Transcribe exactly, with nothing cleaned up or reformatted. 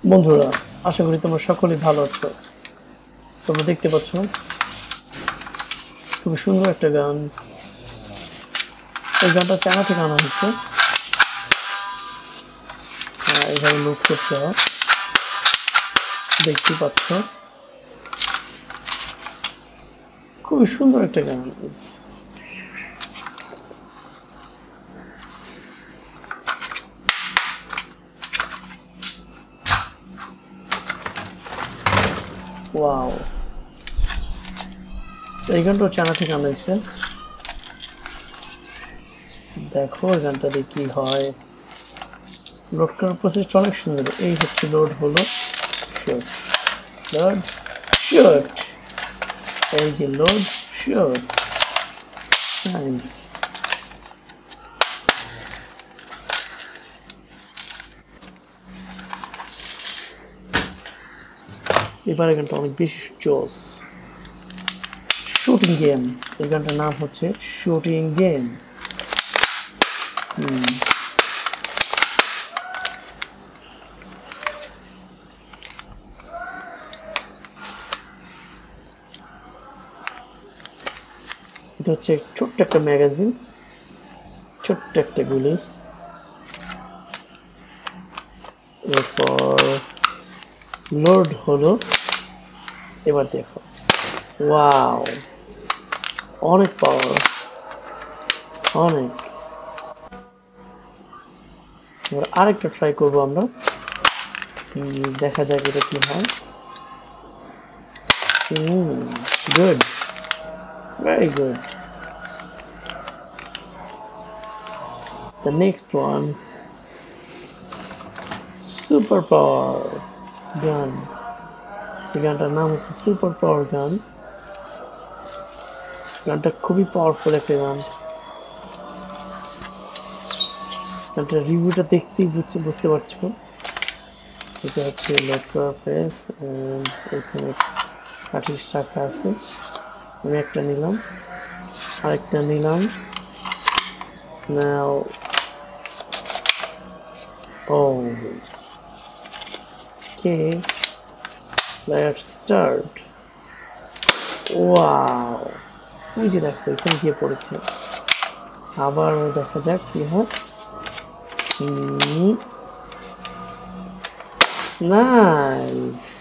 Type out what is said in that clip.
বন্ধুরা, আশা করি তোমরা সকলেই ভালো আছো। তোমরা দেখতে পাচ্ছ খুব সুন্দর একটা গান। এই গানটা চায়না থেকে আনা হয়েছে। এইভাবে লোড করতে হয়, দেখতে পাচ্ছ। খুবই সুন্দর একটা গান। ওয়াও, এই গানটা চায়না থেকে আনা হয়েছে। দেখো এই গানটাতে কি হয়। লোড করার প্রসেসটা অনেক সুন্দর। এই হচ্ছে লোড হলো শট, লোড শট, এই যে লোড শট। নাইস। এবারে গানটা অনেক বেশি জোস। শুটিং গেম, এই গানটার নাম হচ্ছে শুটিং গেম। হুম এটা হচ্ছে ছোট্ট একটা ম্যাগাজিন, ছোট্ট একটা গুলি। এরপর লোড হলো। এবার দেখো, ওয়াও, অনেক পাওয়ার, অনেক। এবার আরেকটা ট্রাই করবো আমরা, দেখা যাক এটা কি হয়। Good, very good. The next one, super power gun. এই গানটার নাম হচ্ছে সুপার পাওয়ার গান। গানটা খুবই পাওয়ারফুল একটা গান। গানটার রিভিউটা দেখতেই বুঝতে বুঝতে পারছো। এটা হচ্ছে লোড করা প্রেস, এখানে কাঠির শাখা আছে। আমি একটা নিলাম, আরেকটা নিলাম। Now okay, let's start. Wow, ওই যে দেখো এখানে গিয়ে পড়েছে। আবার দেখা যাক কি হয়। নাইস।